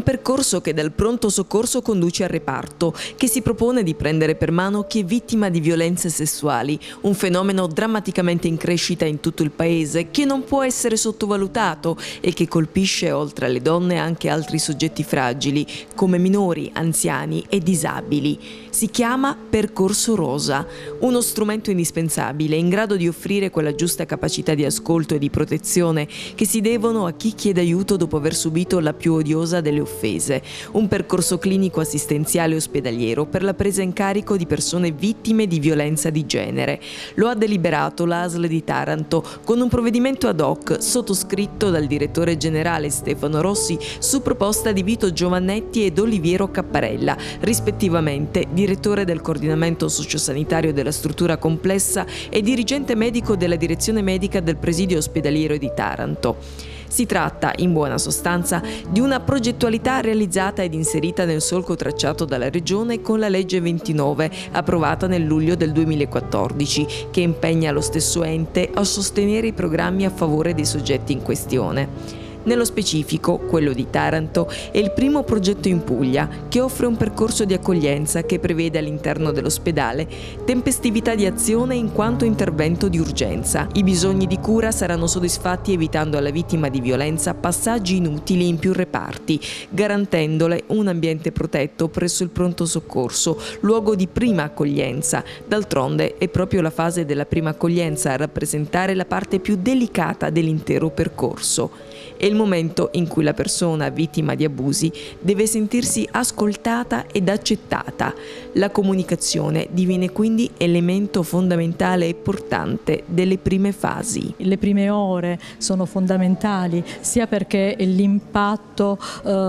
percorso che dal pronto soccorso conduce al reparto, che si propone di prendere per mano chi è vittima di violenze sessuali, un fenomeno drammaticamente in crescita in tutto il paese che non può essere sottovalutato e che colpisce oltre alle donne anche altri soggetti fragili, come minori, anziani e disabili. Si chiama Percorso Rosa, uno strumento indispensabile in grado di offrire quella giusta capacità di ascolto e di protezione che si devono a chi chiede aiuto dopo aver subito la più odiosa delle offese, un percorso clinico assistenziale ospedaliero per la presa in carico di persone vittime di violenza di genere. Lo ha deliberato l'ASL di Taranto con un provvedimento ad hoc sottoscritto dal direttore generale Stefano Rossi su proposta di Vito Giovannetti ed Oliviero Capparella, rispettivamente direttore del coordinamento sociosanitario della struttura complessa e dirigente medico della direzione medica del presidio ospedaliero di Taranto. Si tratta, in buona sostanza, di una progettualità realizzata ed inserita nel solco tracciato dalla Regione con la legge 29, approvata nel luglio del 2014, che impegna lo stesso ente a sostenere i programmi a favore dei soggetti in questione. Nello specifico, quello di Taranto è il primo progetto in Puglia che offre un percorso di accoglienza che prevede all'interno dell'ospedale tempestività di azione in quanto intervento di urgenza. I bisogni di cura saranno soddisfatti evitando alla vittima di violenza passaggi inutili in più reparti, garantendole un ambiente protetto presso il pronto soccorso, luogo di prima accoglienza. D'altronde è proprio la fase della prima accoglienza a rappresentare la parte più delicata dell'intero percorso. È il momento in cui la persona vittima di abusi deve sentirsi ascoltata ed accettata. La comunicazione diviene quindi elemento fondamentale e portante delle prime fasi. Le prime ore sono fondamentali sia perché l'impatto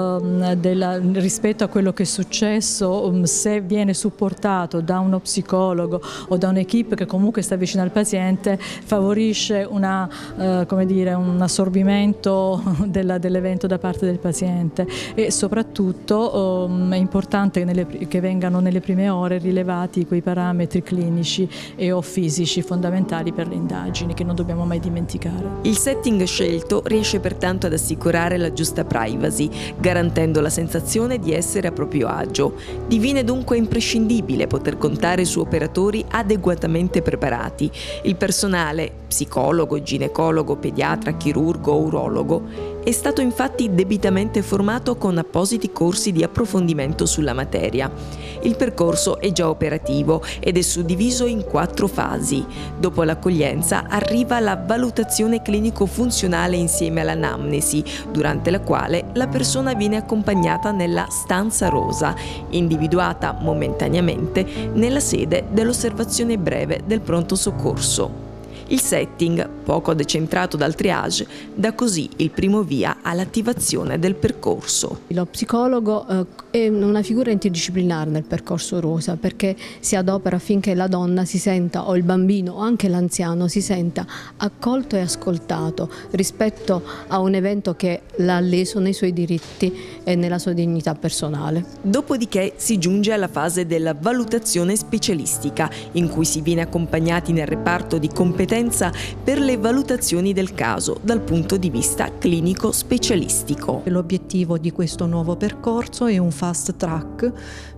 rispetto a quello che è successo, se viene supportato da uno psicologo o da un'equipe che comunque sta vicino al paziente, favorisce un assorbimento dell'evento da parte del paziente e soprattutto è importante che vengano nelle prime ore rilevati quei parametri clinici e o fisici fondamentali per le indagini che non dobbiamo mai dimenticare. Il setting scelto riesce pertanto ad assicurare la giusta privacy, garantendo la sensazione di essere a proprio agio. Diviene dunque imprescindibile poter contare su operatori adeguatamente preparati. Il personale, psicologo, ginecologo, pediatra, chirurgo o urologo, è stato infatti debitamente formato con appositi corsi di approfondimento sulla materia. Il percorso è già operativo ed è suddiviso in 4 fasi. Dopo l'accoglienza arriva la valutazione clinico-funzionale insieme all'anamnesi, durante la quale la persona viene accompagnata nella stanza rosa, individuata momentaneamente nella sede dell'osservazione breve del pronto soccorso. Il setting, poco decentrato dal triage, dà così il primo via all'attivazione del percorso. Lo psicologo è una figura interdisciplinare nel percorso rosa perché si adopera affinché la donna si senta, o il bambino o anche l'anziano, si senta accolto e ascoltato rispetto a un evento che l'ha leso nei suoi diritti e nella sua dignità personale. Dopodiché si giunge alla fase della valutazione specialistica, in cui si viene accompagnati nel reparto di competenza per le valutazioni del caso dal punto di vista clinico specialistico. L'obiettivo di questo nuovo percorso è un fast track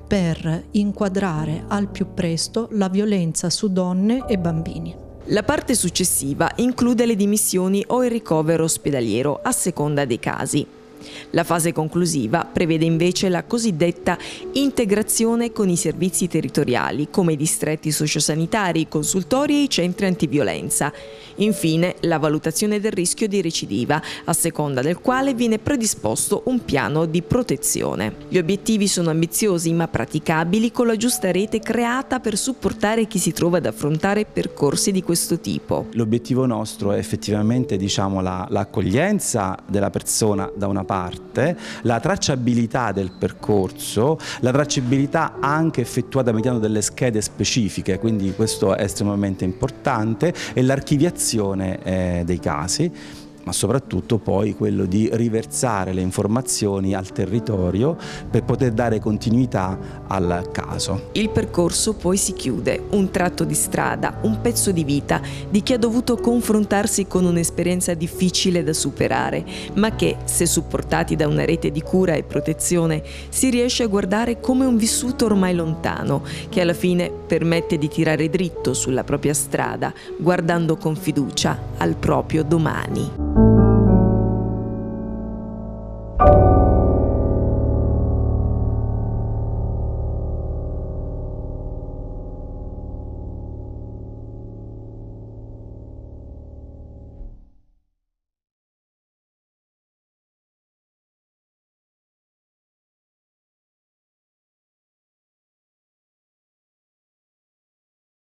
per inquadrare al più presto la violenza su donne e bambini. La parte successiva include le dimissioni o il ricovero ospedaliero a seconda dei casi. La fase conclusiva prevede invece la cosiddetta integrazione con i servizi territoriali, come i distretti sociosanitari, i consultori e i centri antiviolenza. Infine, la valutazione del rischio di recidiva, a seconda del quale viene predisposto un piano di protezione. Gli obiettivi sono ambiziosi ma praticabili, con la giusta rete creata per supportare chi si trova ad affrontare percorsi di questo tipo. L'obiettivo nostro è effettivamente l'accoglienza della persona da una parte, la tracciabilità del percorso, la tracciabilità anche effettuata mediante delle schede specifiche, quindi questo è estremamente importante, e l'archiviazione dei casi. ma soprattutto poi quello di riversare le informazioni al territorio per poter dare continuità al caso. Il percorso poi si chiude, un tratto di strada, un pezzo di vita di chi ha dovuto confrontarsi con un'esperienza difficile da superare, ma che, se supportati da una rete di cura e protezione, si riesce a guardare come un vissuto ormai lontano, che alla fine permette di tirare dritto sulla propria strada, guardando con fiducia al proprio domani.